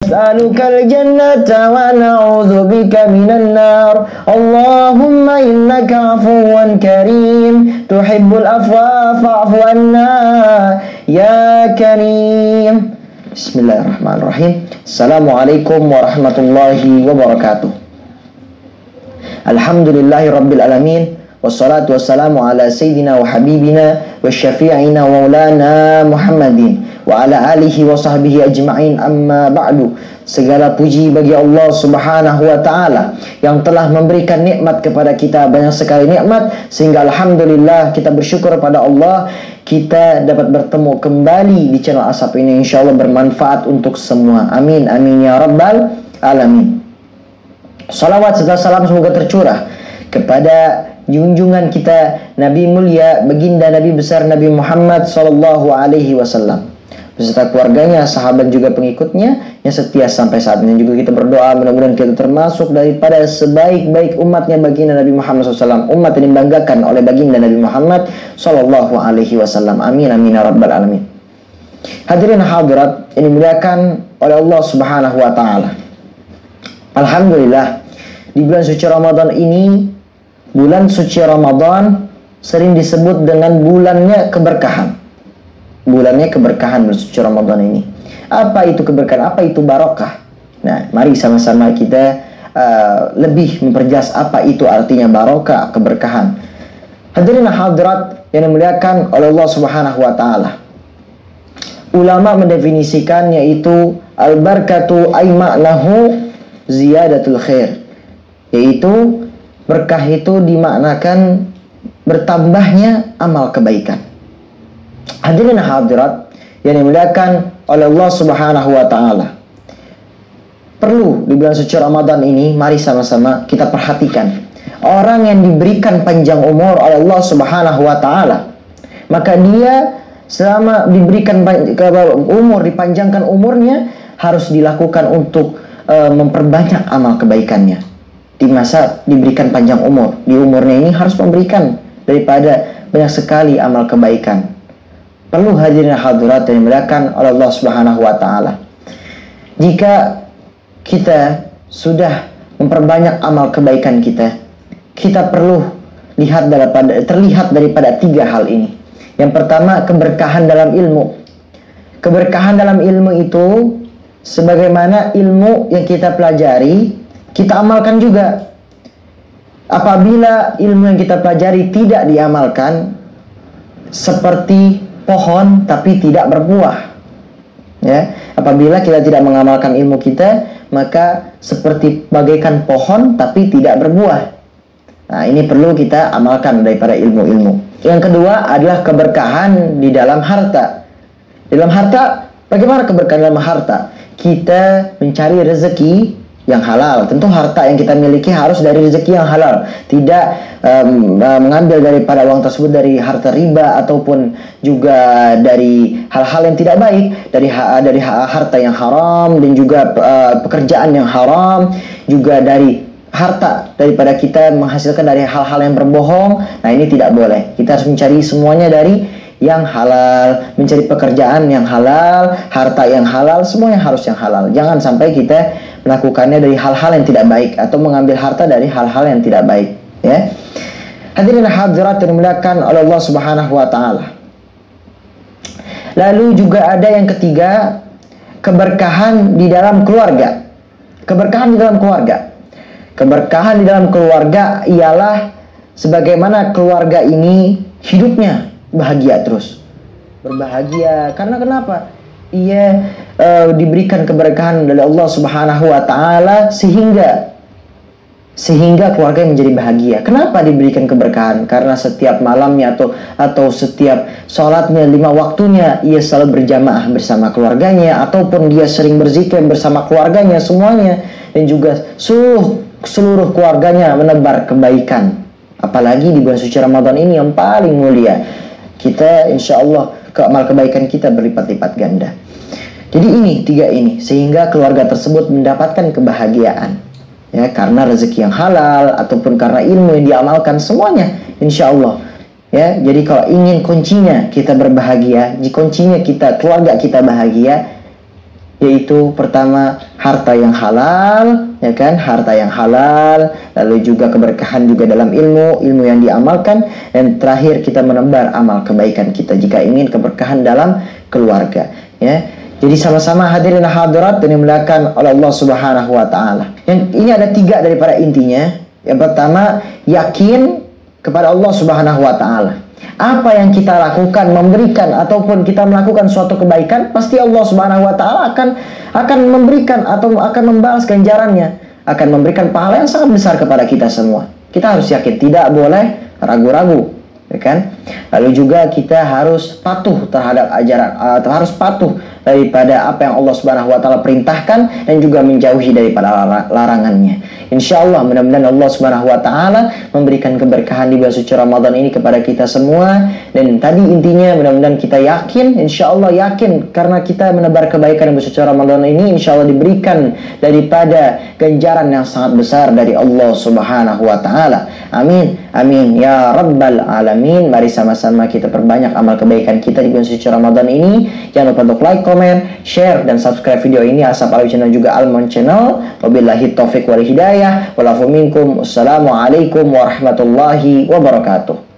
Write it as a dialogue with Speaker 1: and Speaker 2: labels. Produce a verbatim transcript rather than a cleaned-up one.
Speaker 1: nas'alukal jannata wa na'udzubika minan nar. Allahumma innaka afuwan karim tuhibbul afwa fa'fu anna ya karim. Bismillahirrahmanirrahim. Assalamualaikum warahmatullahi wabarakatuh. Alhamdulillahi rabbil alamin. Wassalatu wassalamu ala sayyidina wa habibina wa syafi'ina wa maulana Muhammadin wa ala alihi wa sahbihi ajma'in, amma ba'du. Segala puji bagi Allah subhanahu wa ta'ala yang telah memberikan nikmat kepada kita, banyak sekali nikmat, sehingga alhamdulillah kita bersyukur pada Allah kita dapat bertemu kembali di channel Asap ini. InsyaAllah bermanfaat untuk semua, amin amin ya rabbal alamin. Salawat serta salam semoga tercurah kepada junjungan kita Nabi mulia, baginda Nabi besar Nabi Muhammad sallallahu alaihi wasallam beserta keluarganya, sahabat juga pengikutnya yang setia sampai saat ini. Juga kita berdoa mudah-mudahan kita termasuk daripada sebaik-baik umatnya baginda Nabi Muhammad sallallahu alaihi wasallam, umat yang dibanggakan oleh baginda Nabi Muhammad sallallahu alaihi wasallam, amin amin ya rabbal alamin. Hadirin hadirat yang dimuliakan oleh Allah subhanahu wa ta'ala, alhamdulillah di bulan suci Ramadan ini, bulan suci Ramadan sering disebut dengan bulannya keberkahan. Bulannya keberkahan bulan suci Ramadan ini. Apa itu keberkahan? Apa itu barokah? Nah, mari sama-sama kita uh, lebih memperjelas apa itu artinya barokah, keberkahan. Hadirin hadirat yang dimuliakan oleh Allah Subhanahu wa taala. Ulama mendefinisikan yaitu al-barakatu ay ma'nahu ziyadatul khair. Yaitu berkah itu dimaknakan bertambahnya amal kebaikan. Hadirin hadirat yang dimuliakan oleh Allah Subhanahu wa taala. Perlu di bulan suci Ramadan ini mari sama-sama kita perhatikan orang yang diberikan panjang umur oleh Allah Subhanahu wa taala, maka dia selama diberikan umur, dipanjangkan umurnya, harus dilakukan untuk uh, memperbanyak amal kebaikannya. Di masa diberikan panjang umur, di umurnya ini harus memberikan daripada banyak sekali amal kebaikan. Perlu hadirin hadirat yang dimuliakan oleh Allah Subhanahu wa taala. Jika kita sudah memperbanyak amal kebaikan kita, kita perlu lihat daripada terlihat daripada tiga hal ini. Yang pertama, keberkahan dalam ilmu. Keberkahan dalam ilmu itu sebagaimana ilmu yang kita pelajari, kita amalkan juga. Apabila ilmu yang kita pelajari tidak diamalkan, seperti pohon tapi tidak berbuah. Ya, apabila kita tidak mengamalkan ilmu kita, maka seperti bagaikan pohon tapi tidak berbuah. Nah, ini perlu kita amalkan daripada ilmu-ilmu. Yang kedua adalah keberkahan di dalam harta. Dalam harta, bagaimana keberkahan dalam harta? Kita mencari rezeki yang halal. Tentu harta yang kita miliki harus dari rezeki yang halal, tidak um, uh, mengambil daripada uang tersebut dari harta riba ataupun juga dari hal-hal yang tidak baik, dari ha dari ha harta yang haram dan juga uh, pekerjaan yang haram, juga dari harta daripada kita menghasilkan dari hal-hal yang berbohong. Nah, ini tidak boleh. Kita harus mencari semuanya dari yang halal, mencari pekerjaan yang halal, harta yang halal, semuanya harus yang halal. Jangan sampai kita melakukannya dari hal-hal yang tidak baik atau mengambil harta dari hal-hal yang tidak baik, ya. Hadirin hadirat yang dimuliakan oleh Allah Subhanahu wa taala. Lalu juga ada yang ketiga, keberkahan di dalam keluarga. Keberkahan di dalam keluarga. Keberkahan di dalam keluarga ialah sebagaimana keluarga ini hidupnya bahagia terus, berbahagia. Karena kenapa? Ia uh, diberikan keberkahan dari Allah Subhanahu wa taala sehingga sehingga keluarga menjadi bahagia. Kenapa diberikan keberkahan? Karena setiap malamnya atau atau setiap sholatnya lima waktunya ia selalu berjamaah bersama keluarganya, ataupun dia sering berzikir bersama keluarganya semuanya, dan juga seluruh seluruh keluarganya menebar kebaikan. Apalagi di bulan suci Ramadan ini yang paling mulia, kita insya Allah keamal kebaikan kita berlipat-lipat ganda. Jadi ini tiga ini sehingga keluarga tersebut mendapatkan kebahagiaan, ya, karena rezeki yang halal ataupun karena ilmu yang diamalkan, semuanya insya Allah, ya. Jadi kalau ingin kuncinya kita berbahagia, jika kuncinya kita keluarga kita bahagia, yaitu pertama harta yang halal, ya kan, harta yang halal, lalu juga keberkahan juga dalam ilmu, ilmu yang diamalkan, dan terakhir kita menebar amal kebaikan kita jika ingin keberkahan dalam keluarga, ya. Jadi sama-sama hadirin hadirat dan dimuliakan oleh Allah Subhanahu wa taala. Yang ini ada tiga daripada intinya. Yang pertama, yakin kepada Allah Subhanahu wa taala. Apa yang kita lakukan, memberikan ataupun kita melakukan suatu kebaikan, pasti Allah Subhanahu wa taala akan akan memberikan atau akan membalas ganjarannya, akan memberikan pahala yang sangat besar kepada kita semua. Kita harus yakin, tidak boleh ragu-ragu, ya kan? Lalu juga kita harus patuh terhadap ajaran, atau harus patuh daripada apa yang Allah Subhanahu wa taala perintahkan dan juga menjauhi daripada larangannya. Insya Allah mudah-mudahan Allah Subhanahu wa taala memberikan keberkahan di bulan suci Ramadan ini kepada kita semua. Dan tadi intinya mudah-mudahan kita yakin, insya Allah yakin, karena kita menebar kebaikan di bulan suci Ramadan ini, insya Allah diberikan daripada ganjaran yang sangat besar dari Allah Subhanahu wa taala. Amin, amin ya rabbal alamin. Mari sama-sama kita perbanyak amal kebaikan kita di bulan suci Ramadan ini. Jangan lupa untuk like, comment, share, dan subscribe video ini Asap Alawi Channel juga Almon Channel. Wabillahi taufiq wal hidayah. Walafu minkum. Wassalamualaikum warahmatullahi wabarakatuh.